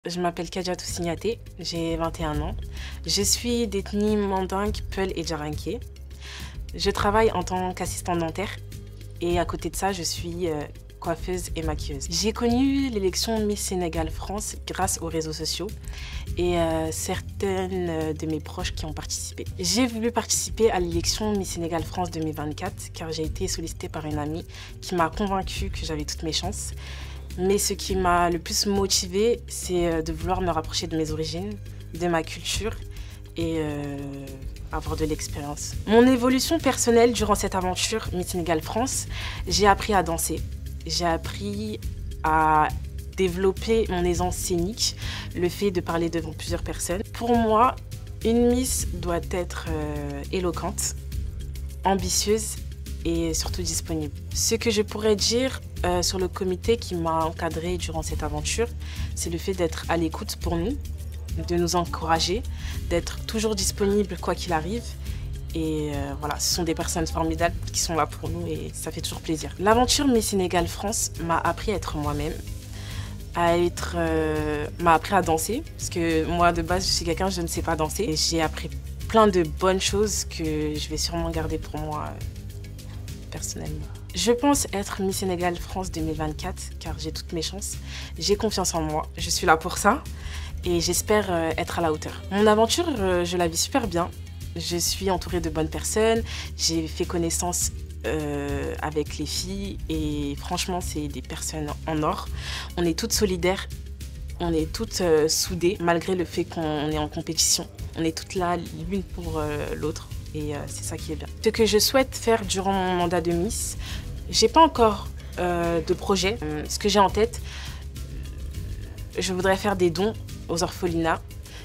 Je m'appelle Kadiatou Signaté, j'ai 21 ans. Je suis d'ethnie Mandingue, Peul et Djaranké. Je travaille en tant qu'assistante dentaire et à côté de ça, je suis coiffeuse et maquilleuse. J'ai connu l'élection Miss Sénégal France grâce aux réseaux sociaux et certaines de mes proches qui ont participé. J'ai voulu participer à l'élection Miss Sénégal France 2024 car j'ai été sollicitée par une amie qui m'a convaincue que j'avais toutes mes chances. Mais ce qui m'a le plus motivée, c'est de vouloir me rapprocher de mes origines, de ma culture et avoir de l'expérience. Mon évolution personnelle durant cette aventure Miss Sénégal France, j'ai appris à danser. J'ai appris à développer mon aisance scénique, le fait de parler devant plusieurs personnes. Pour moi, une Miss doit être éloquente, ambitieuse et surtout disponible. Ce que je pourrais dire sur le comité qui m'a encadrée durant cette aventure, c'est le fait d'être à l'écoute pour nous, de nous encourager, d'être toujours disponible quoi qu'il arrive. Et voilà, ce sont des personnes formidables qui sont là pour nous et ça fait toujours plaisir. L'aventure Miss Sénégal France m'a appris à être moi-même, m'a appris à danser, parce que moi de base je suis quelqu'un, je ne sais pas danser. Et j'ai appris plein de bonnes choses que je vais sûrement garder pour moi personnellement. Je pense être Miss Sénégal France 2024 car j'ai toutes mes chances. J'ai confiance en moi, je suis là pour ça et j'espère être à la hauteur. Mon aventure, je la vis super bien. Je suis entourée de bonnes personnes, j'ai fait connaissance avec les filles et franchement c'est des personnes en or. On est toutes solidaires, on est toutes soudées malgré le fait qu'on est en compétition. On est toutes là l'une pour l'autre. Et c'est ça qui est bien. Ce que je souhaite faire durant mon mandat de Miss, j'ai pas encore de projet. Ce que j'ai en tête, je voudrais faire des dons aux orphelinats,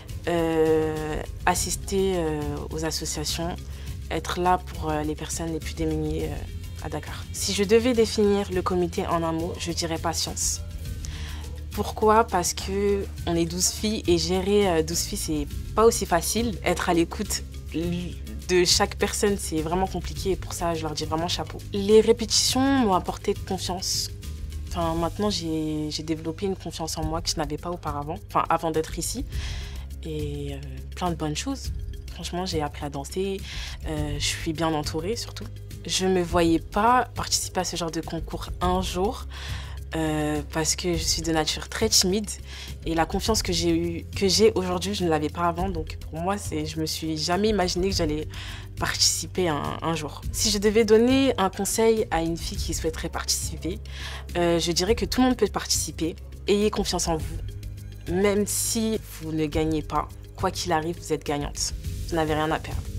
assister aux associations, être là pour les personnes les plus démunies à Dakar. Si je devais définir le comité en un mot, je dirais patience. Pourquoi? Parce qu'on est 12 filles et gérer 12 filles, c'est pas aussi facile. Être à l'écoute de chaque personne, c'est vraiment compliqué et pour ça, je leur dis vraiment chapeau. Les répétitions m'ont apporté confiance. Enfin, maintenant, j'ai développé une confiance en moi que je n'avais pas auparavant, avant d'être ici. Et plein de bonnes choses. Franchement, j'ai appris à danser, je suis bien entourée surtout. Je ne me voyais pas participer à ce genre de concours un jour. Parce que je suis de nature très timide et la confiance que j'ai aujourd'hui, je ne l'avais pas avant. Donc pour moi, je me suis jamais imaginé que j'allais participer un jour. Si je devais donner un conseil à une fille qui souhaiterait participer, je dirais que tout le monde peut participer. Ayez confiance en vous. Même si vous ne gagnez pas, quoi qu'il arrive, vous êtes gagnante. Vous n'avez rien à perdre.